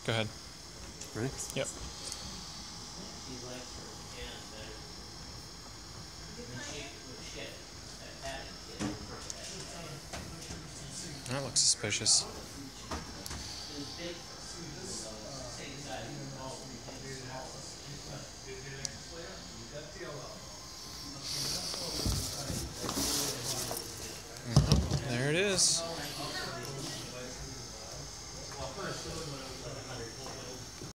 Go ahead. Ready? Yep. That looks suspicious. There it is.